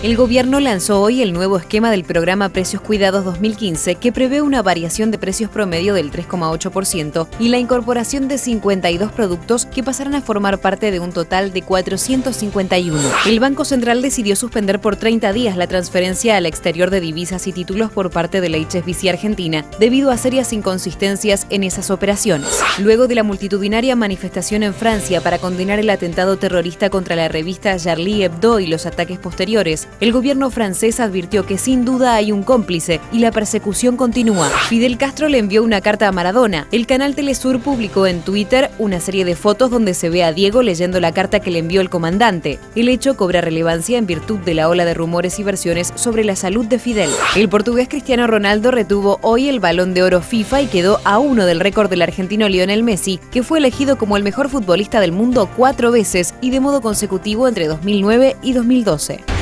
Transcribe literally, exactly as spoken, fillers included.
El gobierno lanzó hoy el nuevo esquema del programa Precios Cuidados dos mil quince, que prevé una variación de precios promedio del tres coma ocho por ciento y la incorporación de cincuenta y dos productos que pasarán a formar parte de un total de cuatrocientos cincuenta y uno. El Banco Central decidió suspender por treinta días la transferencia al exterior de divisas y títulos por parte de la H S B C Argentina, debido a serias inconsistencias en esas operaciones. Luego de la multitudinaria manifestación en Francia para condenar el atentado terrorista contra la revista Charlie Hebdo y los ataques posteriores, el gobierno francés advirtió que sin duda hay un cómplice y la persecución continúa. Fidel Castro le envió una carta a Maradona. El canal Telesur publicó en Twitter una serie de fotos donde se ve a Diego leyendo la carta que le envió el comandante. El hecho cobra relevancia en virtud de la ola de rumores y versiones sobre la salud de Fidel. El portugués Cristiano Ronaldo retuvo hoy el Balón de Oro FIFA y quedó a uno del récord del argentino Lionel Messi, que fue elegido como el mejor futbolista del mundo cuatro veces y de modo consecutivo entre dos mil nueve y dos mil doce.